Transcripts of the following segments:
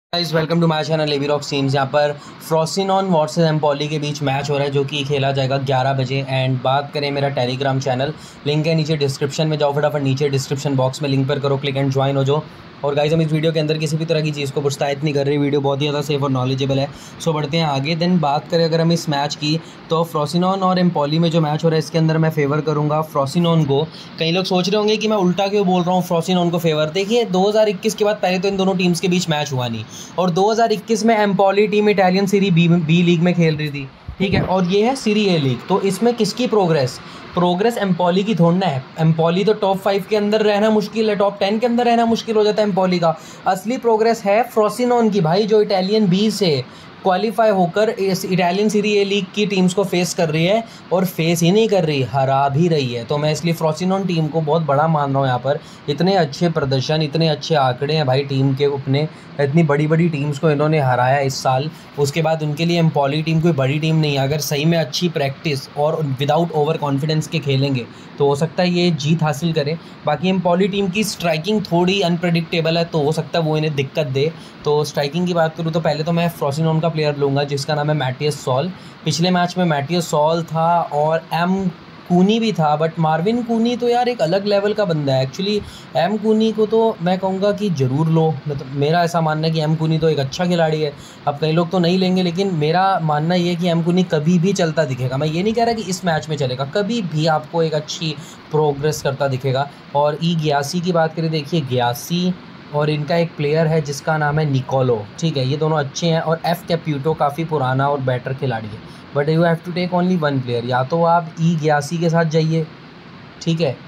Guys welcome to my channel ABROCKZZ। यहाँ पर फ्रोसिनॉन versus एम्पोली के बीच मैच हो रहा है जो कि खेला जाएगा 11 बजे। एंड बात करें मेरा टेलीग्राम चैनल, लिंक है नीचे डिस्क्रिप्शन में, जाओ फटाफट नीचे डिस्क्रिप्शन बॉक्स में लिंक पर करो क्लिक एंड ज्वाइन हो जाओ। और गाइस हम इस वीडियो के अंदर किसी भी तरह की चीज़ को प्रोत्साहित नहीं कर रही, वीडियो बहुत ही ज़्यादा सेफ और नॉलेजेबल है। सो बढ़ते हैं आगे। देन बात करें अगर हम इस मैच की, तो फ्रोसिनॉन और एम्पोली में जो मैच हो रहा है इसके अंदर मैं फेवर करूँगा फ्रोसिनॉन को। कई लोग सोच रहे होंगे कि मैं उल्टा क्यों बोल रहा हूँ फ्रोसिनॉन को फेवर। देखिए 2021 के बाद पहले तो इन दोनों टीम्स के बीच मैच हुआ नहीं, और 2021 में Empoli team Italian Serie B league में खेल रही थी, ठीक है, और ये है सीरी ए लीग। तो इसमें किसकी प्रोग्रेस एम्पोली की थोड़ना है। एम्पोली तो टॉप 5 के अंदर रहना मुश्किल है, टॉप 10 के अंदर रहना मुश्किल हो जाता है एम्पोली का। असली प्रोग्रेस है फ्रोसिनॉन की भाई, जो इटालियन बी से क्वालिफाई होकर इस इटालियन सीरी ए लीग की टीम्स को फेस कर रही है, और फेस ही नहीं कर रही, हरा भी रही है। तो मैं इसलिए फ्रोसिनॉन टीम को बहुत बड़ा मान रहा हूँ। यहाँ पर इतने अच्छे प्रदर्शन, इतने अच्छे आंकड़े हैं भाई टीम के अपने, इतनी बड़ी बड़ी टीम्स को इन्होंने हराया इस साल। उसके बाद उनके लिए एम्पोली टीम कोई बड़ी टीम नहीं है। अगर सही में अच्छी प्रैक्टिस और विदाउट ओवर कॉन्फिडेंस के खेलेंगे तो हो सकता है ये जीत हासिल करें। बाकी एम्पोली टीम की स्ट्राइकिंग थोड़ी अनप्रेडिक्टेबल है, तो हो सकता है वो इन्हें दिक्कत दे। तो स्ट्राइकिंग की बात करूँ तो पहले तो मैं फ्रोसिनॉन का प्लेयर लूँगा जिसका नाम है मैटियस सॉल। पिछले मैच में मैटियस सॉल था और एम कूनी भी था, बट मार्विन कूनी तो यार एक अलग लेवल का बंदा है एक्चुअली। एम कूनी को तो मैं कहूँगा कि ज़रूर लो, मतलब मेरा ऐसा मानना है कि एम कूनी तो एक अच्छा खिलाड़ी है। अब कई लोग तो नहीं लेंगे, लेकिन मेरा मानना ये है कि एम कूनी कभी भी चलता दिखेगा। मैं ये नहीं कह रहा कि इस मैच में चलेगा, कभी भी आपको एक अच्छी प्रोग्रेस करता दिखेगा। और ई ग्यासी की बात करें, देखिए ग्यासी और इनका एक प्लेयर है जिसका नाम है निकोलो, ठीक है, ये दोनों अच्छे हैं। और एफ कैप्यूटो काफ़ी पुराना और बेटर खिलाड़ी है, but you have to take only one player. या तो आप ई ग्यासी के साथ जाइए, ठीक है,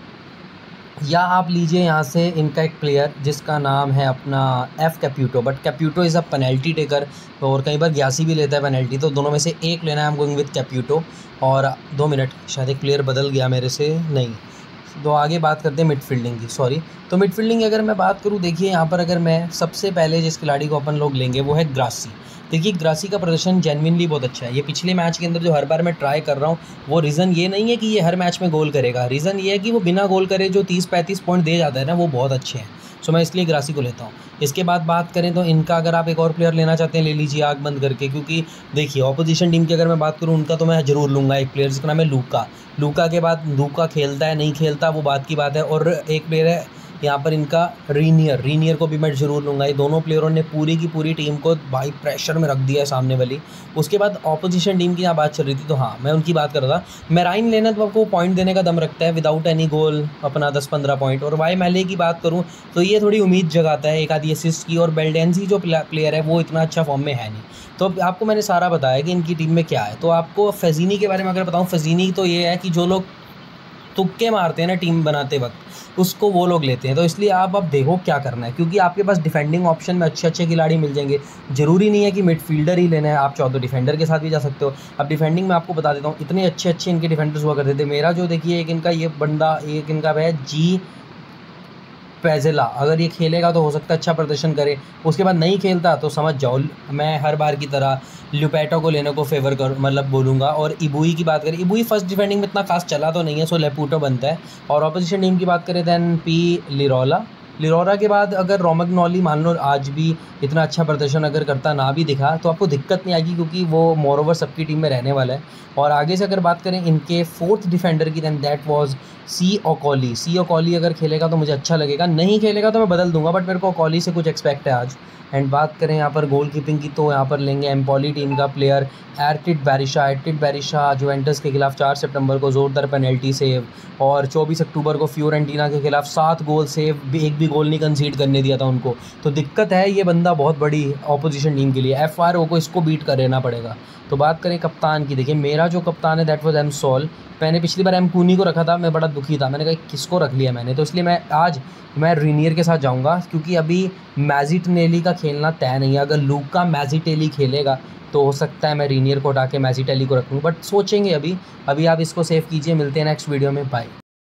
या आप लीजिए यहाँ से इनका एक प्लेयर जिसका नाम है अपना F Caputo, but Caputo is a penalty taker, और कई बार ग्यासी भी लेता है पेनल्टी, तो दोनों में से एक लेना है। I am going with Caputo. और 2 मिनट, शायद एक प्लेयर बदल गया मेरे से, नहीं। तो आगे बात करते हैं मिडफील्डिंग की, सॉरी। तो मिडफील्डिंग की अगर मैं बात करूँ, देखिए यहाँ पर अगर मैं सबसे पहले जिस खिलाड़ी को अपन लोग लेंगे वो है ग्रासी। देखिए ग्रासी का प्रदर्शन जेन्युइनली बहुत अच्छा है। ये पिछले मैच के अंदर जो हर बार मैं ट्राई कर रहा हूँ, वो रीज़न ये नहीं है कि ये हर मैच में गोल करेगा, रीज़न ये है कि वो बिना गोल करे जो 30-35 पॉइंट दे जाता है ना, वो बहुत अच्छे हैं। सो मैं इसलिए ग्रासी को लेता हूँ। इसके बाद बात करें तो इनका अगर आप एक और प्लेयर लेना चाहते हैं ले लीजिए आग बंद करके, क्योंकि देखिए ऑपोजिशन टीम की अगर मैं बात करूँ उनका, तो मैं ज़रूर लूँगा एक प्लेयर जिसका नाम है लूका। लूका के बाद लूका खेलता है नहीं खेलता वो बात की बात है। और एक प्लेयर है यहाँ पर इनका रीनियर को भी मैं ज़रूर लूँगा। ये दोनों प्लेयरों ने पूरी की पूरी टीम को भाई प्रेशर में रख दिया है सामने वाली। उसके बाद ऑपोजिशन टीम की यहाँ बात चल रही थी, तो हाँ मैं उनकी बात कर रहा था। मेराइन लेना तो आपको पॉइंट देने का दम रखता है, विदाउट एनी गोल अपना 10-15 पॉइंट। और वाई मैले की बात करूँ तो ये थोड़ी उम्मीद जगाता है एक आधी असिस्ट की। और बेल्डेंसी जो प्लेयर है वो इतना अच्छा फॉर्म में है नहीं। तो आपको मैंने सारा बताया कि इनकी टीम में क्या है। तो आपको फेजीनी के बारे में अगर बताऊँ, फेजीनी तो ये है कि जो लोग तुक्के मारते हैं ना टीम बनाते वक्त, उसको वो लोग लेते हैं। तो इसलिए आप अब देखो क्या करना है, क्योंकि आपके पास डिफेंडिंग ऑप्शन में अच्छे अच्छे खिलाड़ी मिल जाएंगे। ज़रूरी नहीं है कि मिडफील्डर ही लेना है, आप चाहो तो डिफेंडर के साथ भी जा सकते हो। अब डिफेंडिंग में आपको बता देता हूँ, इतने अच्छे अच्छे इनके डिफेंडर्स हुआ करते थे। मेरा जो देखिए एक इनका ये बंदा, एक इनका है जी पैजेला, अगर ये खेलेगा तो हो सकता है अच्छा प्रदर्शन करे। उसके बाद नहीं खेलता तो समझ जाओ मैं हर बार की तरह ल्यूपेटो को लेने को फेवर कर मतलब बोलूँगा। और इबुई की बात करें, इबुई फर्स्ट डिफेंडिंग में इतना खास चला तो नहीं है, सो लेपूटो बनता है। और ऑपोजिशन टीम की बात करें दैन पी लिरोला के बाद अगर रोमग्नोली मान लो आज भी इतना अच्छा प्रदर्शन अगर करता ना भी दिखा, तो आपको दिक्कत नहीं आएगी, क्योंकि वो मोरओवर सबकी टीम में रहने वाला है। और आगे से अगर बात करें इनके फोर्थ डिफेंडर की, then that was C Okoli अगर खेलेगा तो मुझे अच्छा लगेगा, नहीं खेलेगा तो मैं बदल दूंगा, बट मेरे को ओकॉली से कुछ एक्सपेक्ट है आज। एंड बात करें यहाँ पर गोल कीपिंग की, तो यहाँ पर लेंगे एम्पोली टीम का प्लेयर एर्टिड बैरिशा जुवेंटस के खिलाफ 4 सितंबर को ज़ोरदार पेनल्टी सेव, और 24 अक्टूबर को फ्योरेंटीना के खिलाफ 7 गोल सेव, एक भी गोल नहीं कंसीड करने दिया था उनको। तो दिक्कत है, ये बंदा बहुत बड़ी ऑपोजिशन टीम के लिए, FRO को इसको बीट कर लेना पड़ेगा। तो बात करें कप्तान की, देखिए मेरा जो कप्तान है दैट वाज एम सॉल। मैंने पिछली बार एम कूनी को रखा था, मैं बड़ा दुखी था, मैंने कहा किसको रख लिया मैंने, तो इसलिए मैं रीनियर के साथ जाऊंगा, क्योंकि अभी मैजिटेली का खेलना तय नहीं है। अगर लूका मैजिटेली खेलेगा तो हो सकता है मैं रीनियर को हटा के मैजिटेली को रखूँ, बट सोचेंगे अभी आप इसको सेव कीजिए। मिलते हैं नेक्स्ट वीडियो में, बाय।